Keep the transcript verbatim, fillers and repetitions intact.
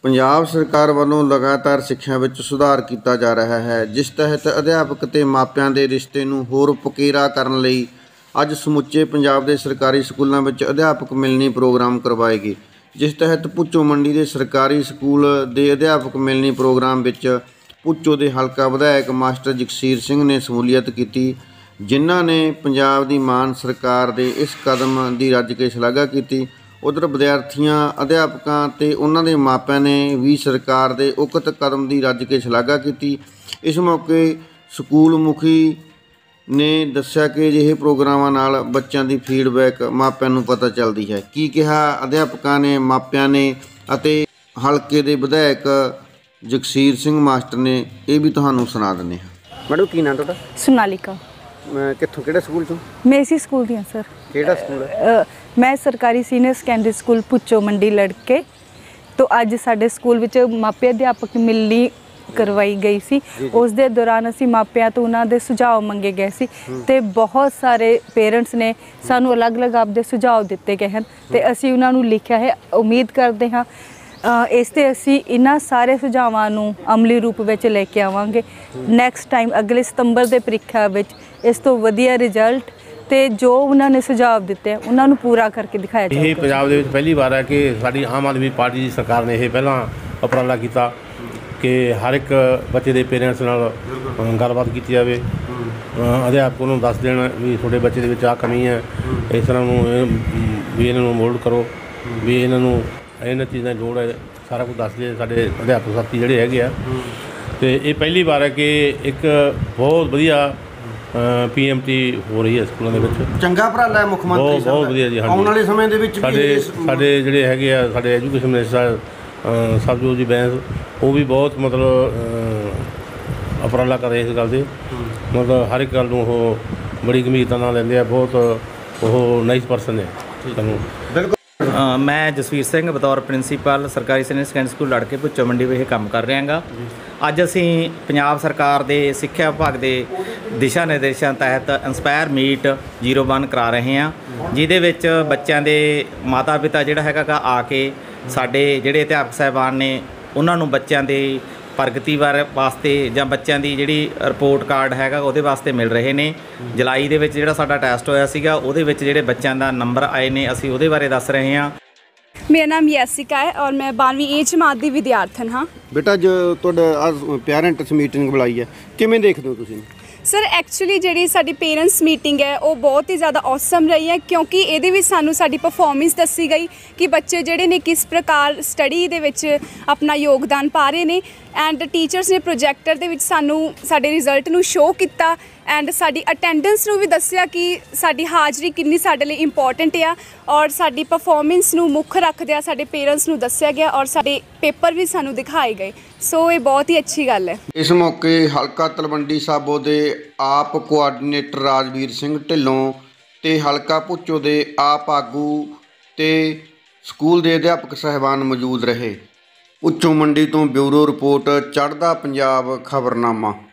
ਪੰਜਾਬ ਸਰਕਾਰ ਵੱਲੋਂ ਲਗਾਤਾਰ ਸਿੱਖਿਆ ਵਿੱਚ ਸੁਧਾਰ ਕੀਤਾ ਜਾ ਰਿਹਾ ਹੈ, ਜਿਸ ਤਹਿਤ ਅਧਿਆਪਕ ਤੇ ਮਾਪਿਆਂ ਦੇ ਰਿਸ਼ਤੇ ਨੂੰ ਹੋਰ ਪਕੀਰਾ ਕਰਨ ਲਈ ਅੱਜ ਸਮੁੱਚੇ ਪੰਜਾਬ ਦੇ ਸਰਕਾਰੀ ਸਕੂਲਾਂ ਵਿੱਚ ਅਧਿਆਪਕ ਮਿਲਣੀ ਪ੍ਰੋਗਰਾਮ ਕਰਵਾਏ ਗਏ। ਜਿਸ ਤਹਿਤ ਭੁੱਚੋ ਮੰਡੀ ਦੇ ਸਰਕਾਰੀ ਸਕੂਲ ਦੇ ਅਧਿਆਪਕ ਮਿਲਣੀ ਪ੍ਰੋਗਰਾਮ ਵਿੱਚ ਭੁੱਚੋ ਦੇ ਹਲਕਾ ਵਿਧਾਇਕ ਮਾਸਟਰ ਜਗਸੀਰ ਸਿੰਘ ਨੇ ਸ਼ਮੂਲੀਅਤ ਕੀਤੀ, ਜਿਨ੍ਹਾਂ ਨੇ ਪੰਜਾਬ ਦੀ ਮਾਨ ਸਰਕਾਰ ਦੇ ਇਸ ਕਦਮ ਦੀ ਰੱਜ ਕੇ ਸ਼ਲਾਘਾ ਕੀਤੀ। उधर विद्यार्थियों अध्यापकों ते उन्हां दे मापिਆਂ ने भी सरकार के उक्त कदम की रज के शलाघा की। इस मौके स्कूल मुखी ने दस्सिया कि अजिहे प्रोग्रामां नाल बच्चों की फीडबैक मापिਆਂ नूं पता चलती है। की कहा अध्यापकों ने, मापिਆਂ ने अते हलके दे विधायक जगसीर सिंह मास्टर ने, ये भी तुहानूं सुना दिंदे हां। मैडम की नाम तुहाडा? सोनालिका। कित्थों किहड़े स्कूल चों? मैं इसी स्कूल दी हां सर। किहड़ा स्कूल है? मैं सरकारी senior secondary school Bhucho Mandi लड़के। तो अज साडे स्कूल विच मापे अध्यापक मिलनी करवाई गई सी। उस दे दौरान असीं मापिਆਂ ਤੋਂ ਉਹਨਾਂ ਦੇ ਸੁਝਾਅ ਮੰਗੇ ਗਏ ਸੀ ਤੇ ਬਹੁਤ ਸਾਰੇ ਪੇਰੈਂਟਸ ਨੇ ਸਾਨੂੰ ਅਲੱਗ-ਅਲੱਗ ਆਪਦੇ ਸੁਝਾਅ ਦਿੱਤੇ ਗਏ ਹਨ ਤੇ ਅਸੀਂ ਉਹਨਾਂ ਨੂੰ ਲਿਖਿਆ ਹੈ। ਉਮੀਦ ਕਰਦੇ ਹਾਂ ਇਸ ਤੇ ਅਸੀਂ ਇਹਨਾਂ ਸਾਰੇ ਸੁਝਾਵਾਂ ਨੂੰ ਅਮਲੀ ਰੂਪ ਵਿੱਚ ਲੈ ਕੇ ਆਵਾਂਗੇ। ਨੈਕਸਟ ਟਾਈਮ ਅਗਲੇ ਸਤੰਬਰ ਦੇ ਪ੍ਰੀਖਿਆ ਵਿੱਚ ਇਸ ਤੋਂ ਵਧੀਆ ਰਿਜ਼ਲਟ ਤੇ ਜੋ ਉਹਨਾਂ ਨੇ ਸੁਝਾਅ ਦਿੱਤੇ ਉਹਨਾਂ ਨੂੰ ਪੂਰਾ ਕਰਕੇ ਦਿਖਾਇਆ ਜਾਵੇ। ਇਹ ਪੰਜਾਬ ਦੇ ਵਿੱਚ ਪਹਿਲੀ ਵਾਰ ਹੈ ਕਿ ਸਾਡੀ ਆਮ ਆਦਮੀ ਪਾਰਟੀ ਦੀ ਸਰਕਾਰ ਨੇ ਇਹ ਪਹਿਲਾਂ ਉਪਰਾਲਾ ਕੀਤਾ ਕਿ ਹਰ ਇੱਕ ਬੱਚੇ ਦੇ ਪੇਰੈਂਟਸ ਨਾਲ ਗੱਲਬਾਤ ਕੀਤੀ ਜਾਵੇ, ਅਧਿਆਪਕ ਨੂੰ ਦੱਸ ਦੇਣ ਵੀ ਤੁਹਾਡੇ ਬੱਚੇ ਦੇ ਵਿੱਚ ਆਹ ਕਮੀ ਹੈ, ਇਸ ਤਰ੍ਹਾਂ ਨੂੰ ਵੀ ਇਹਨਾਂ ਨੂੰ ਮੋਲਡ ਕਰੋ, ਵੀ ਇਹਨਾਂ ਨੂੰ ਇਹਨਾਂ ਚੀਜ਼ਾਂ ਦੀ ਲੋੜ ਹੈ, ਸਾਰਾ ਕੁਝ ਦੱਸਦੇ ਸਾਡੇ ਅਧਿਆਪਕ ਸਾਥੀ ਜਿਹੜੇ ਹੈਗੇ ਆ। ਅਤੇ ਇਹ ਪਹਿਲੀ ਵਾਰ ਹੈ ਕਿ ਇੱਕ ਬਹੁਤ ਵਧੀਆ ਪੀ ਐਮ ਟੀ ਹੋ ਰਹੀ ਹੈ ਸਕੂਲਾਂ ਦੇ ਵਿੱਚ। ਚੰਗਾ ਉਪਰਾਲਾ ਹੈ ਮੁੱਖ ਮੰਤਰੀ ਸਾਹਿਬ ਦਾ। ਬਹੁਤ ਵਧੀਆ ਜੀ। ਆਉਣ ਵਾਲੇ ਸਮੇਂ ਦੇ ਵਿੱਚ ਸਾਡੇ ਸਾਡੇ ਜਿਹੜੇ ਹੈਗੇ ਆ ਸਾਡੇ ਐਜੂਕੇਸ਼ਨ ਮਿਨਿਸਟਰ ਸਰਬਜੋਤ ਜੀ ਬੈਂਸ, ਉਹ ਵੀ ਬਹੁਤ ਮਤਲਬ ਉਪਰਾਲਾ ਕਰ ਰਹੇ ਇਸ ਗੱਲ ਦੇ, ਮਤਲਬ ਹਰ ਇੱਕ ਗੱਲ ਨੂੰ ਉਹ ਬੜੀ ਗੰਭੀਰਤਾ ਨਾਲ ਲੈਂਦੇ ਆ। ਬਹੁਤ ਉਹ ਨਾਈਸ ਪਰਸਨ ਹੈ ਸਾਨੂੰ। मैं जसवीर सिंह बतौर प्रिंसीपल सरकारी सीनियर सैकेंडरी स्कूल लड़के भुच्चो मंडी विखे काम कर रहे हाँ। अज असी पंजाब सरकार के सिक्ख्या विभाग के दिशा निर्देशों तहत इंस्पायर मीट जीरो वन करा रहे हैं, जिहदे विच बच्चों के माता पिता जिहड़ा हैगा आके साडे जिहड़े अध्यापक साहिबान ने उन्हां नूं बच्चों के प्रगति बारे वास्ते जां बच्चों की जिहड़ी रिपोर्ट कार्ड हैगा उहदे वास्ते मिल रहे ने। जुलाई दे विच जिहड़ा साडा टैसट होया सीगा उहदे विच जिहड़े बच्चों दा नंबर आए ने असीं उहदे बारे दस रहे हैं। मेरा नाम यासिका है और मैं बारहवीं ए जमात की विद्यार्थन हाँ। बेटा जो तुहाडा पेरेंट्स मीटिंग बुलाई है, किवें देखदे हो तुसीं? सर एक्चुअली जी साडी पेरेंट्स मीटिंग है वो बहुत ही ज़्यादा औसम रही है, क्योंकि ये सानू साडी परफॉर्मेंस दसी गई कि बच्चे जोड़े ने किस प्रकार स्टडी दे विच अपना योगदान पा रहे हैं। एंड टीचर्स ने प्रोजैक्टर दे विच सानू साडे रिजल्ट नू शो किया एंड साडी अटेंडेंस नू भी दस्सिया कि साडी हाज़री कितनी साडे लई इंपॉर्टेंट आ और साडी परफॉर्मेंस नू मुख रखदिया साडे पेरेंट्स नू दस्सिया गया और साडे पेपर भी सानू दिखाए गए। सो ये बहुत ही अच्छी गल है। इस मौके हलका तलवंडी साबो दे आप कोआर्डीनेटर राजवीर सिंह ढिल्लों ते हलका भुच्चो दे आप आगू ते स्कूल दे अध्यापक साहिबान मौजूद रहे। भुच्चो मंडी तो ब्यूरो रिपोर्ट चढ़दा पंजाब खबरनामा।